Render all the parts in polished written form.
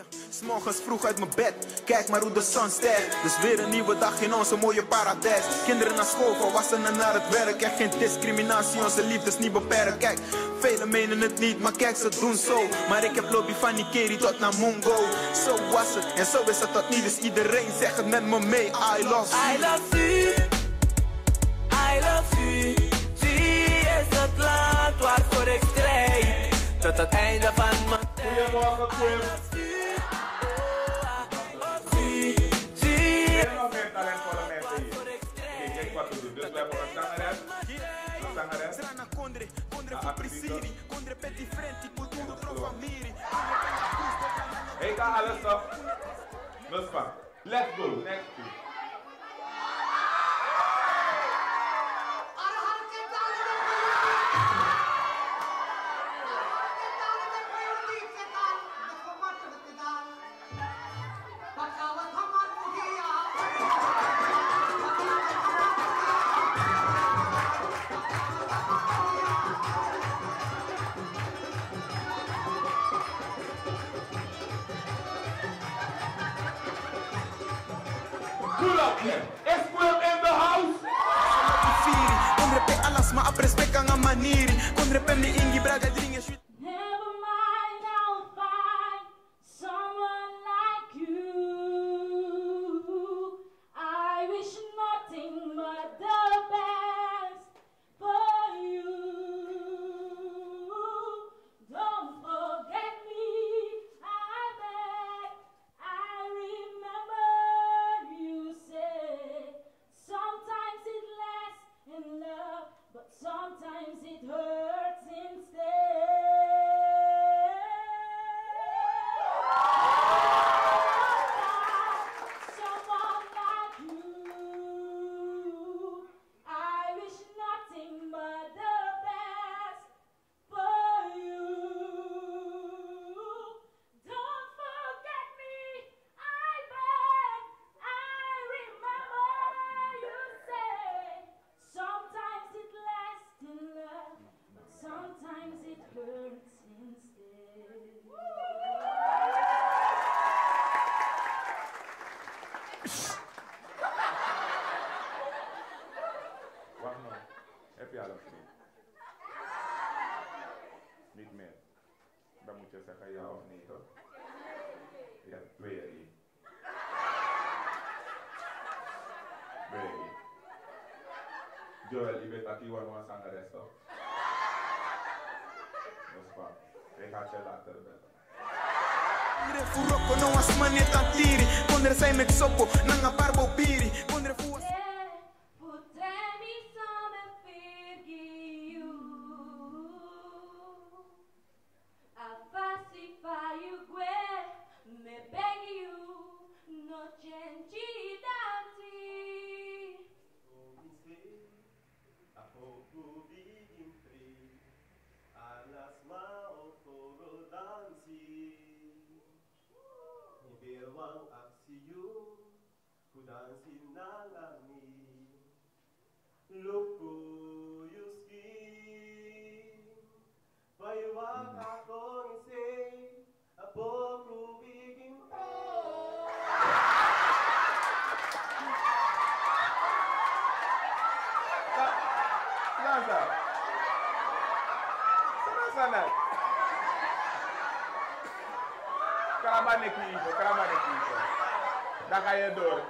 'Morgens vroeg uit mijn bed, kijk maar hoe de zon stijgt. Dus weer een nieuwe dag in onze mooie paradijs. Kinderen naar school, volwassenen naar het werk. Echt geen discriminatie, onze liefde is niet beperkt. Kijk, velen menen het niet, maar kijk ze doen zo. Maar ik heb lobby van Nikeri tot naar Mungo. Zo was het en zo is het dat niet, dus iedereen zegt het met me mee. I love you. I love you. I love you. Zie is het land waarvoor ik strijd. Tot het einde van mijn tijd. Goedemorgen, Quim. Nog meer talentvolle mensen hier. Kijk wat we doen. Dus we hebben een zangeres. Een zangeres. Ik ga alles op. Dus van. Let's go. Next two. Is Quim in the house? Condrepe alas ma aprespeka nga maniri. Condrepe mi ingi braga dringe. Never mind, I'll find someone like you. I wish nothing but the best for you. Don't forget me, I beg. I remember you say sometimes it lasts in love, but sometimes it hurts instead. Someone like you, I wish nothing but the best for you. Don't forget me, I beg. I remember you say sometimes it lasts in love, but sometimes it hurts instead. Wacht nog. Heb je al of niet? Niet meer. Dan moet je zeggen ja of nee, toch? Ja, 2 1. 2 1. Joel, je weet dat die wordt een zangeres, toch? Dat is waar. Ik ga je later bellen. Furoko no as maneta tiri. Condre sai met sopo, nanga barbo piri. Condre fu Potrei solo pergi you. A farsi fai uguale, me beg you, no change danti. Karamanekito. Daar ga je door.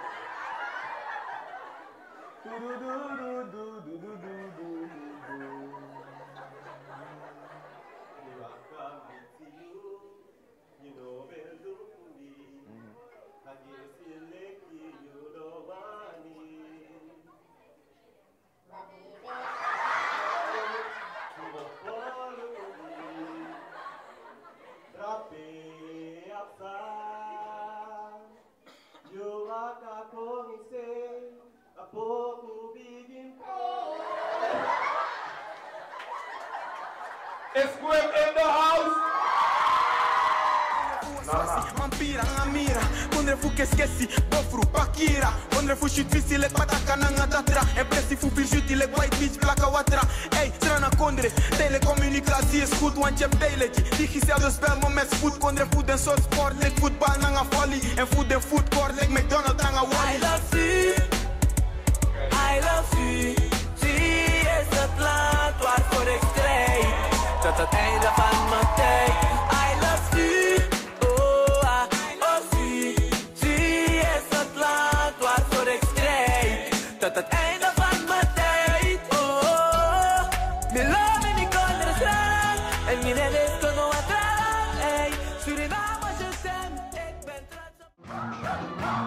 Is Quim in the house? Mampira, ngamira. Condre Ondre fu keskesi, bofru, pakira. Ondre fu shit visi lek pataka nanga datra. En pressi fu virjuti lek white beach plaka watra. Ey, strana kondre, telecommunicatie is goed want je hebt telegy. Digicel dus bel me met spoed. Kondre fu den soort sport lek voetbal nanga volley. En fu den food court lek McDonald's nanga Wally. I love you, I love you. Zie is het land waarvoor ik strijd. Tot het einde van mijn tijd. I love you, oh zie. Zie is het land waarvoor ik strijd. Tot het einde van mijn tijd. Oh, mi love mi contra straan. En mi nenes con no atrás. Ey, Suriname je stem. Ik ben trots op.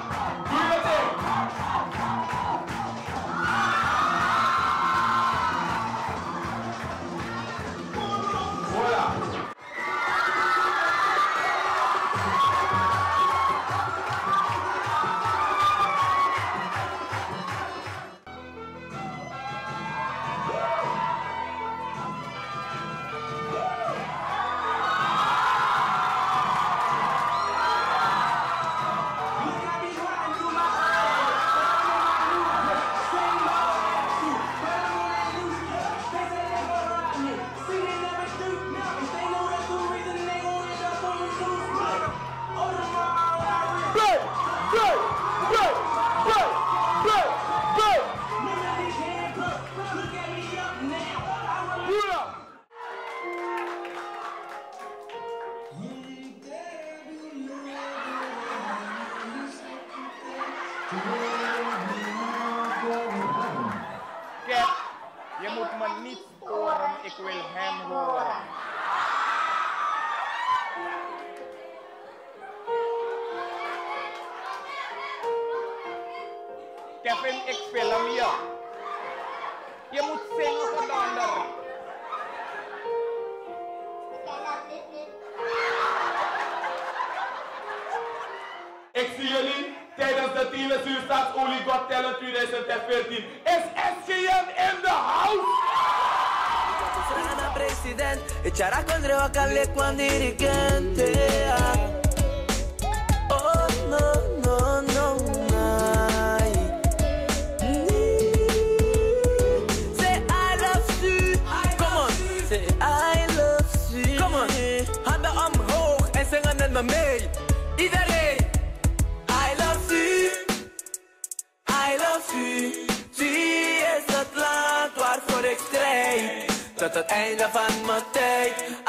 Kijk, je moet me niet storen, ik wil hem horen. Kevin, ik film je. Je moet zingen voor de ander. Ik zie jullie tijdens de Tiele Staatsolie Got Talent 2014. Is SGN in the house? President, echará contra vacarle cuando dirigente. Oh, no, no, no, ay. Say I love you. Come on, say I love you. Come on, handen omhoog en zingen met me mee. Iedereen. I love you. I love you. Zie is het land waarvoor ik strijd. Tot het einde van mijn tijd.